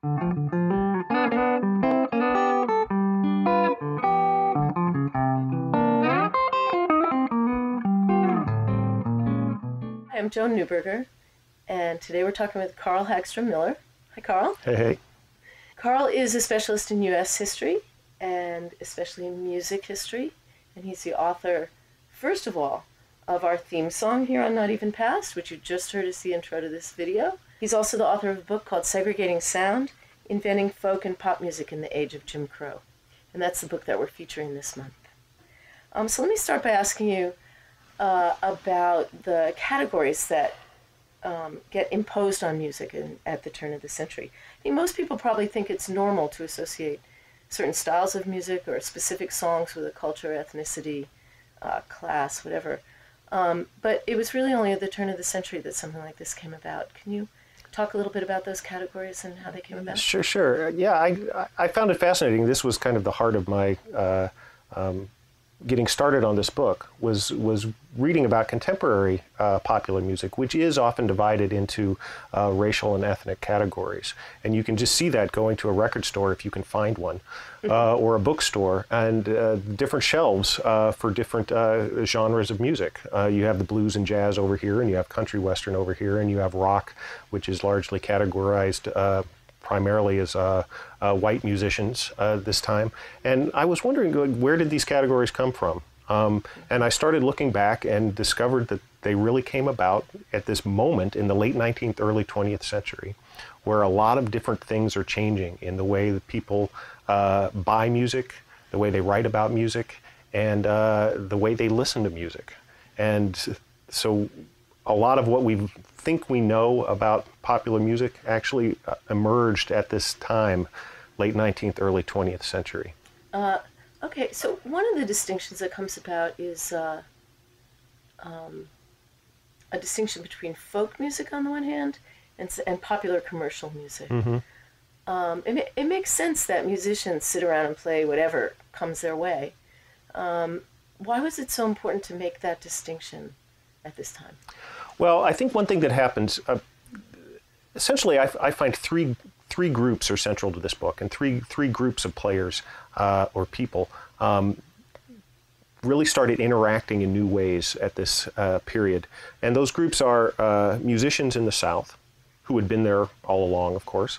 I'm Joan Newberger, and today we're talking with Karl Hagstrom Miller. Hi, Karl. Hey, hey. Karl is a specialist in U.S. history, and especially in music history, and he's the author, first of all, of our theme song here on Not Even Past, which you just heard as the intro to this video. He's also the author of a book called Segregating Sound, Inventing Folk and Pop Music in the Age of Jim Crow, and that's the book that we're featuring this month. So let me start by asking you about the categories that get imposed on music at the turn of the century. I think most people probably think it's normal to associate certain styles of music or specific songs with a culture, ethnicity, class, whatever. But it was really only at the turn of the century that something like this came about. Can you talk a little bit about those categories and how they came about? Sure. Yeah, I found it fascinating. This was kind of the heart of my getting started on this book, was reading about contemporary popular music, which is often divided into racial and ethnic categories. And you can just see that going to a record store if you can find one, or a bookstore, and different shelves for different genres of music. You have the blues and jazz over here, and you have country western over here, and you have rock, which is largely categorized primarily as white musicians this time. And I was wondering, where did these categories come from? And I started looking back and discovered that they really came about at this moment in the late 19th, early 20th century, where a lot of different things are changing in the way that people buy music, the way they write about music, and the way they listen to music. And so a lot of what we think we know about popular music actually emerged at this time, late 19th, early 20th century. Okay, so one of the distinctions that comes about is a distinction between folk music on the one hand and popular commercial music. Mm-hmm. It makes sense that musicians sit around and play whatever comes their way. Why was it so important to make that distinction at this time? Well, I think one thing that happens, essentially I find three groups are central to this book, and three groups of players or people really started interacting in new ways at this period. And those groups are musicians in the South, who had been there all along, of course,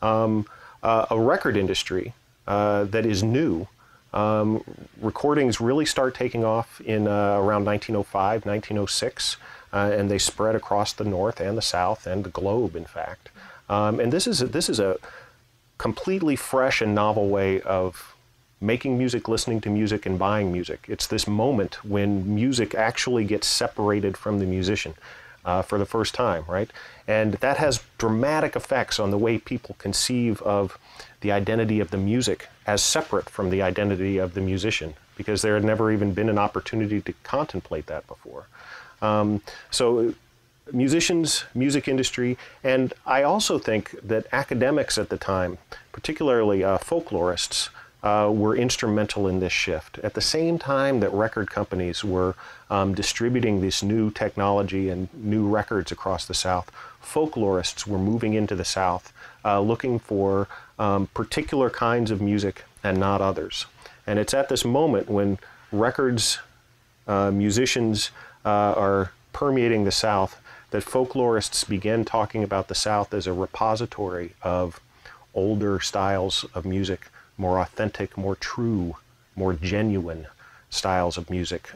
a record industry that is new. Recordings really start taking off in around 1905, 1906, and they spread across the North and the South and the globe, in fact. And this is a completely fresh and novel way of making music, listening to music, and buying music. It's this moment when music actually gets separated from the musician for the first time, right? And that has dramatic effects on the way people conceive of the identity of the music as separate from the identity of the musician, because there had never even been an opportunity to contemplate that before. So musicians, music industry, and I also think that academics at the time, particularly folklorists, were instrumental in this shift. At the same time that record companies were distributing this new technology and new records across the South, folklorists were moving into the South, looking for particular kinds of music and not others. And it's at this moment when records, musicians are permeating the South that folklorists began talking about the South as a repository of older styles of music, more authentic, more true, more genuine styles of music,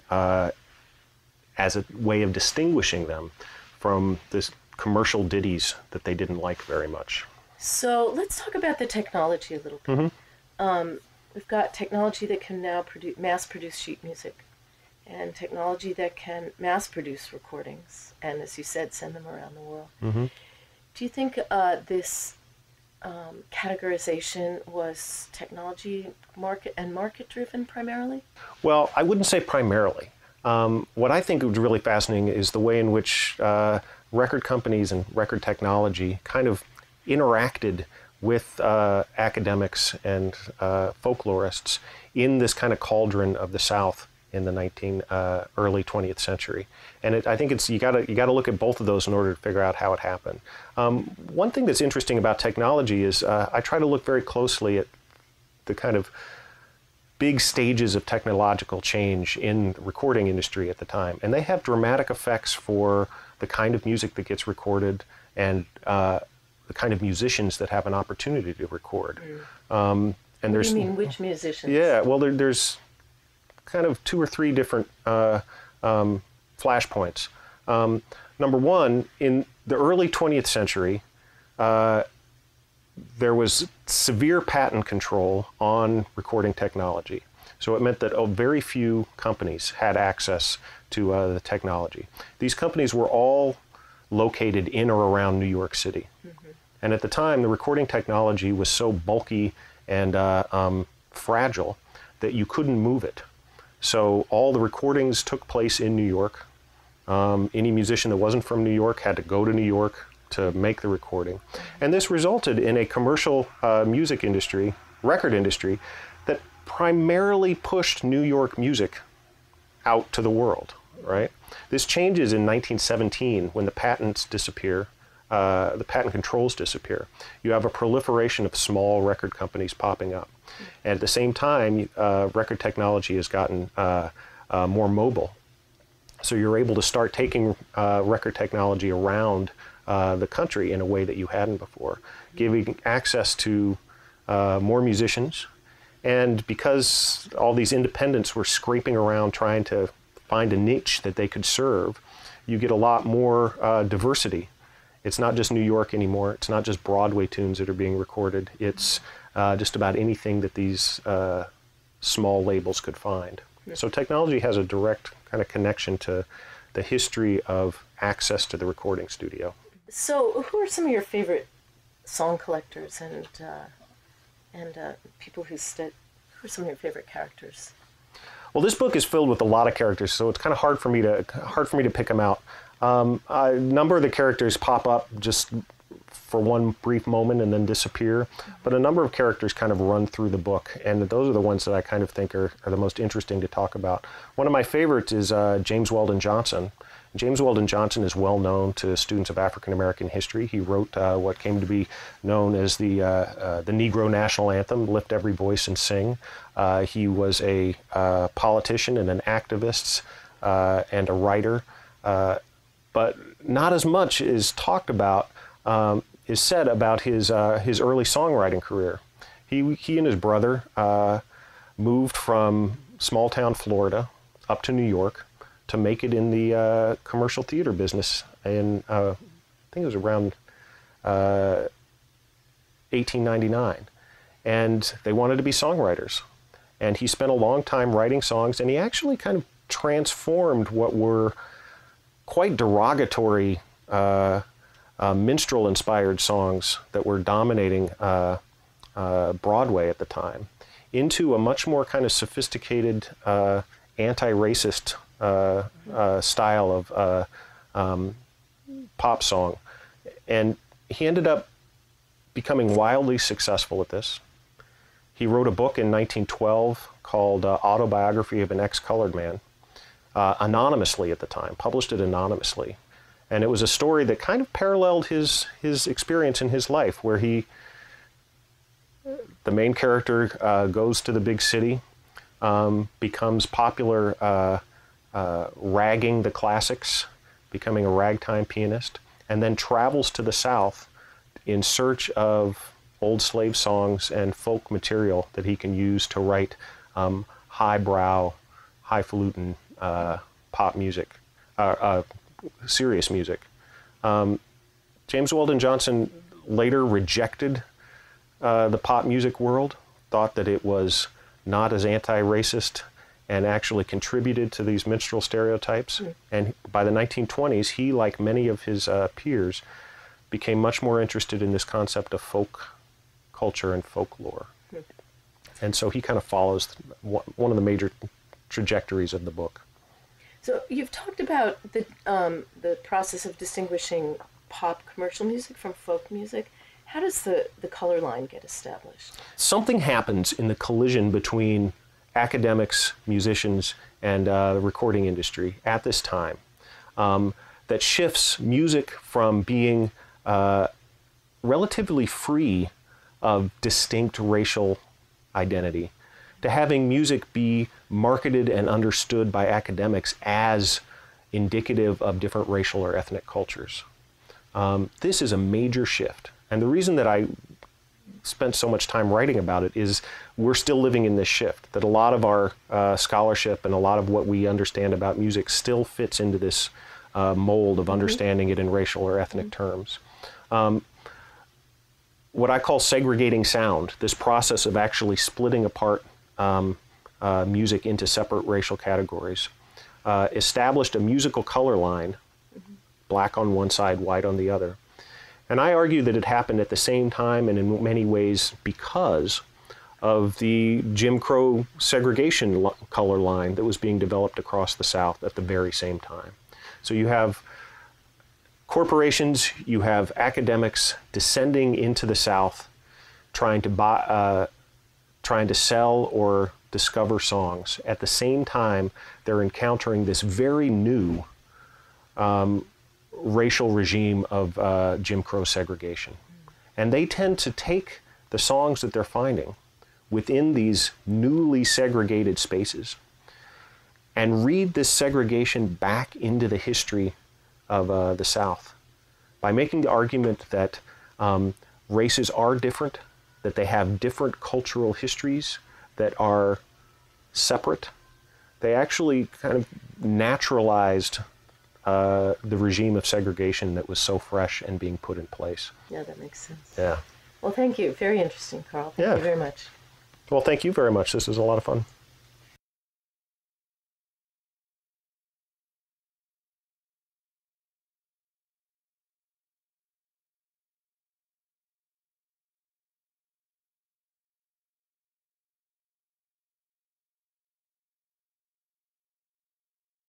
as a way of distinguishing them from this commercial ditties that they didn't like very much. So let's talk about the technology a little bit. Mm-hmm. We've got technology that can now mass-produce sheet music, and technology that can mass-produce recordings, and as you said, send them around the world. Mm-hmm. Do you think this categorization was technology market-driven primarily? Well, I wouldn't say primarily. What I think was really fascinating is the way in which record companies and record technology kind of interacted with academics and folklorists in this kind of cauldron of the South in the early 20th century. And I think you got to look at both of those in order to figure out how it happened. One thing that's interesting about technology is I try to look very closely at the kind of big stages of technological change in the recording industry at the time. And they have dramatic effects for the kind of music that gets recorded and the kind of musicians that have an opportunity to record. And what do you mean, which musicians? Yeah, well, there's kind of 2 or 3 different flashpoints. Number one, in the early 20th century, there was severe patent control on recording technology. So it meant that very few companies had access to the technology. These companies were all located in or around New York City. And at the time, the recording technology was so bulky and fragile that you couldn't move it. So all the recordings took place in New York. Any musician that wasn't from New York had to go to New York to make the recording. And this resulted in a commercial music industry, record industry, that primarily pushed New York music out to the world, right? This changes in 1917 when the patents disappear. The patent controls disappear. You have a proliferation of small record companies popping up. And at the same time, record technology has gotten more mobile. So you're able to start taking record technology around the country in a way that you hadn't before, giving access to more musicians. And because all these independents were scraping around trying to find a niche that they could serve, you get a lot more diversity. It's not just New York anymore. It's not just Broadway tunes that are being recorded. It's just about anything that these small labels could find. So technology has a direct kind of connection to the history of access to the recording studio. So who are some of your favorite song collectors and people who are some of your favorite characters? Well, this book is filled with a lot of characters, so it's kind of hard for me to pick them out. A number of the characters pop up just for one brief moment and then disappear, but a number of characters kind of run through the book, and those are the ones that I kind of think are the most interesting to talk about. One of my favorites is James Weldon Johnson. James Weldon Johnson is well known to students of African American history. He wrote what came to be known as the Negro National Anthem, Lift Every Voice and Sing. He was a politician and an activist and a writer, but not as much is talked about, is said about his early songwriting career. He and his brother moved from small town Florida up to New York to make it in the commercial theater business in, I think it was around 1899. And they wanted to be songwriters. And he spent a long time writing songs, and he actually kind of transformed what were quite derogatory minstrel-inspired songs that were dominating Broadway at the time into a much more kind of sophisticated anti-racist style of pop song. And he ended up becoming wildly successful at this. He wrote a book in 1912 called Autobiography of an Ex-Colored Man, anonymously at the time, published it anonymously. And it was a story that kind of paralleled his experience in his life, where the main character goes to the big city, becomes popular ragging the classics, becoming a ragtime pianist, and then travels to the South in search of old slave songs and folk material that he can use to write highbrow, highfalutin pop music, serious music. James Weldon Johnson later rejected the pop music world, thought that it was not as anti-racist and actually contributed to these minstrel stereotypes. And by the 1920s, he, like many of his peers, became much more interested in this concept of folk culture and folklore. And so he kind of follows one of the major trajectories of the book. So you've talked about the process of distinguishing pop commercial music from folk music. How does the color line get established? Something happens in the collision between academics, musicians, and the recording industry at this time that shifts music from being relatively free of distinct racial identity to having music be marketed and understood by academics as indicative of different racial or ethnic cultures. This is a major shift. And the reason that I spent so much time writing about it is we're still living in this shift, that a lot of our scholarship and a lot of what we understand about music still fits into this mold of understanding it in racial or ethnic terms. What I call segregating sound, this process of actually splitting apart music into separate racial categories, established a musical color line, black on one side, white on the other. And I argue that it happened at the same time and in many ways because of the Jim Crow segregation color line that was being developed across the South at the very same time. So you have corporations, you have academics descending into the South, trying to sell or discover songs. At the same time, they're encountering this very new racial regime of Jim Crow segregation. And they tend to take the songs that they're finding within these newly segregated spaces and read this segregation back into the history of the South by making the argument that races are different, that they have different cultural histories that are separate. They actually kind of naturalized the regime of segregation that was so fresh and being put in place. Yeah, that makes sense. Yeah. Well, thank you. Very interesting, Karl. Thank you very much. Well, thank you very much. This was a lot of fun.